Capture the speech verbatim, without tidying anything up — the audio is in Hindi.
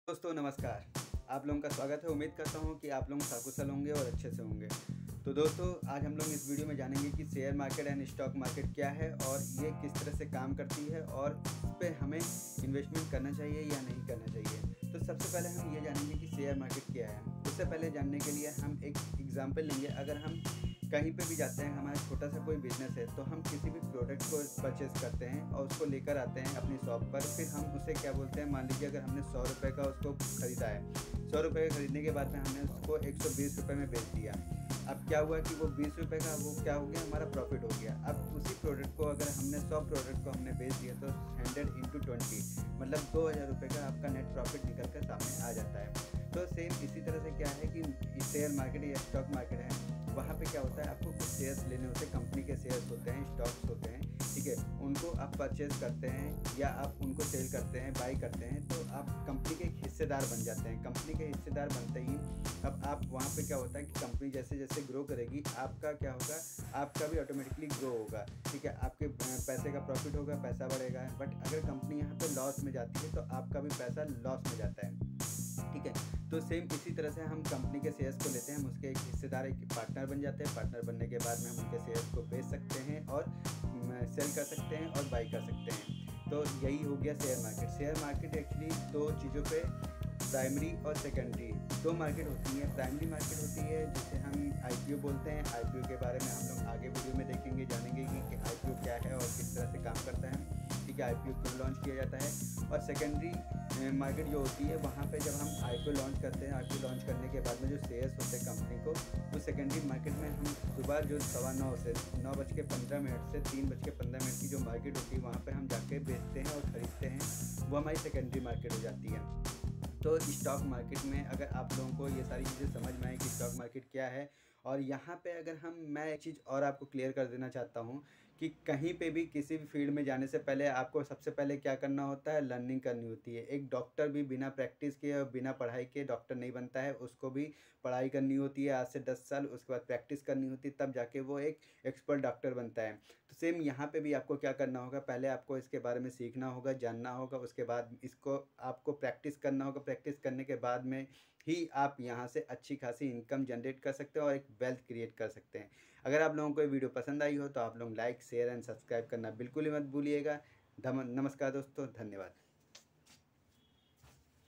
दोस्तों नमस्कार। आप लोगों का स्वागत है। उम्मीद करता हूँ कि आप लोग सकुशल होंगे और अच्छे से होंगे। तो दोस्तों आज हम लोग इस वीडियो में जानेंगे कि share market and stock market क्या है और ये किस तरह से काम करती है और इस पे हमें इन्वेस्टमेंट करना चाहिए या नहीं करना चाहिए। तो सबसे पहले हम ये जानेंगे कि शेयर मार्केट क्या है। उससे पहले जानने के लिए हम एक एग्जाम्पल लेंगे। अगर हम कहीं पे भी जाते हैं, हमारा छोटा सा कोई बिजनेस है, तो हम किसी भी प्रोडक्ट को परचेज़ करते हैं और उसको लेकर आते हैं अपनी शॉप पर। फिर हम उसे क्या बोलते हैं, मान लीजिए अगर हमने सौ रुपये का उसको ख़रीदा है, सौ रुपये का ख़रीदने के बाद में हमने उसको एक सौ बीस रुपये में बेच दिया। अब क्या हुआ कि वो बीस रुपये का वो क्या हो गया, हमारा प्रॉफिट हो गया। अब उसी प्रोडक्ट को अगर हमने सौ प्रोडक्ट को हमने बेच दिया तो हंड्रेड इंटू ट्वेंटी मतलब दो हज़ार रुपये का आपका नेट प्रॉफिट निकल कर सामने आ जाता है। तो सेम इसी तरह से क्या है कि शेयर मार्केट या स्टॉक मार्केट है, वहाँ पे क्या होता है, आपको कुछ शेयर्स लेने होते हैं, कंपनी के शेयर्स होते हैं, स्टॉक्स होते हैं, ठीक है। उनको आप परचेज करते हैं या आप उनको सेल करते हैं, बाई करते हैं, तो आप कंपनी के एक हिस्सेदार बन जाते हैं। कंपनी के हिस्सेदार बनते ही अब आप वहाँ पे क्या होता है कि कंपनी जैसे जैसे ग्रो करेगी, आपका क्या होगा, आपका भी ऑटोमेटिकली ग्रो होगा, ठीक है। आपके पैसे का प्रॉफिट होगा, पैसा बढ़ेगा। बट अगर कंपनी यहाँ पे लॉस में जाती है तो आपका भी पैसा लॉस में जाता है, ठीक है। तो सेम इसी तरह से हम कंपनी के शेयर्स को लेते हैं, हम उसके एक हिस्सेदार, एक पार्टनर बन जाते हैं। पार्टनर बनने के बाद में हम उनके शेयर्स को बेच सकते हैं और सेल कर सकते हैं और बाई कर सकते हैं। तो यही हो गया share market. Share market actually दो चीज़ों पे, प्राइमरी और सेकेंडरी, दो मार्केट होती है। प्राइमरी मार्केट होती है जिसे हम आईपीओ बोलते हैं। आईपीओ के बारे में हम लोग आगे वीडियो में देखेंगे, जानेंगे कि आईपीओ क्या है और किस तरह से काम करता है, ठीक है। आईपीओ क्यों लॉन्च किया जाता है। और सेकेंडरी मार्केट जो होती है, वहाँ पे जब हम आईपीओ लॉन्च करते हैं, आईपीओ लॉन्च करने के बाद में जो शेयर्स होते हैं कंपनी को, तो सेकेंडरी मार्केट में हम सुबह जो सवा नौ से नौ बज के पंद्रह मिनट से तीन बज के पंद्रह मिनट की जो मार्केट होती है, वहाँ पे हम जाके बेचते हैं और ख़रीदते हैं, वो हमारी सेकेंडरी मार्केट हो जाती है। तो स्टॉक मार्केट में अगर आप लोगों को ये सारी चीज़ें समझ में आए कि स्टॉक मार्केट क्या है, और यहाँ पे अगर हम मैं एक चीज़ और आपको क्लियर कर देना चाहता हूँ कि कहीं पे भी किसी भी फील्ड में जाने से पहले आपको सबसे पहले क्या करना होता है, लर्निंग करनी होती है। एक डॉक्टर भी बिना प्रैक्टिस के और बिना पढ़ाई के डॉक्टर नहीं बनता है, उसको भी पढ़ाई करनी होती है आज से दस साल, उसके बाद प्रैक्टिस करनी होती है, तब जाके वो एक एक्सपर्ट डॉक्टर बनता है। तो सेम यहाँ पे भी आपको क्या करना होगा, पहले आपको इसके बारे में सीखना होगा, जानना होगा, उसके बाद इसको आपको प्रैक्टिस करना होगा। प्रैक्टिस करने के बाद में ही आप यहाँ से अच्छी खासी इनकम जनरेट कर सकते हो और एक वेल्थ क्रिएट कर सकते हैं। अगर आप लोगों को ये वीडियो पसंद आई हो तो आप लोग लाइक शेयर एंड सब्सक्राइब करना बिल्कुल ही मत भूलिएगा। नमस्कार दोस्तों, धन्यवाद।